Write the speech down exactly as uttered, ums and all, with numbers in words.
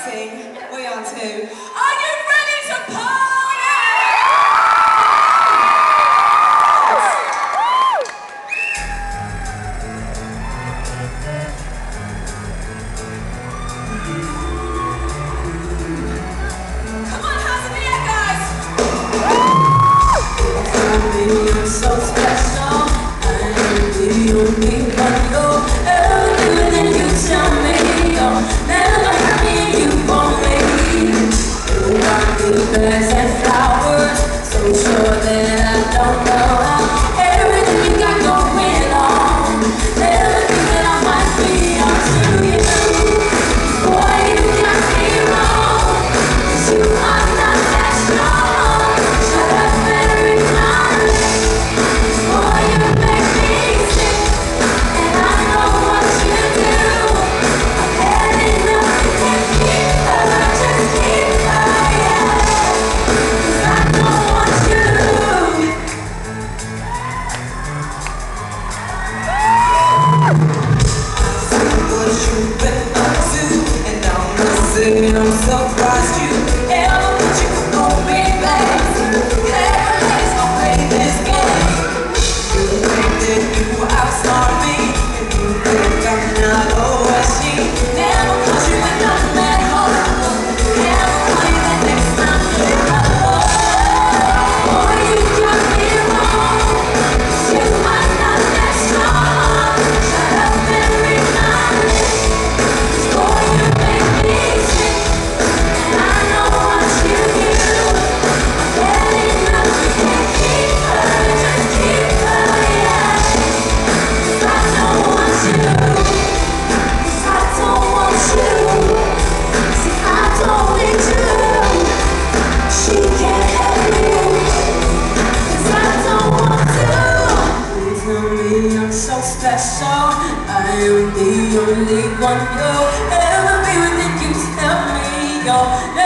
sing. We are too. Are you ready to party? Come on, hands in the air, guys. You're so special. I'm the only one you'll ever do, and then you tell me you'll never hurt me, you won't leave. You want me bags and flowers, so sure that I don't know how. Everything you got going on, never think that I might be onto you. Boy, you got me wrong, 'cause you are not that strong. Shut up and read my lips. Boy, you make me sick, and I know what you do. I've had enough, you can't keep her, just keep her, yeah. 'Cause I don't want you. What you've been up to, and I'm gonna say I'm surprised you ever put you on me, baby. Never let's go play this game. You think that you outsmart me, and you think I'm not always she. Never caught you with nothing at home. Never call you the next time you're alone. Boy, you got me wrong, 'cause you are not that strong. Shut up and read my lips. 'Cause boy, you make me sick, and I know what you do. I've had enough, you can't keep her, just keep her, yeah. 'Cause I don't want you, 'cause I don't want you. See, I don't need you. She can't help me, 'cause I don't want to. Please tell me I'm so special. I am the only one you'll ever be with, and you tell me you'll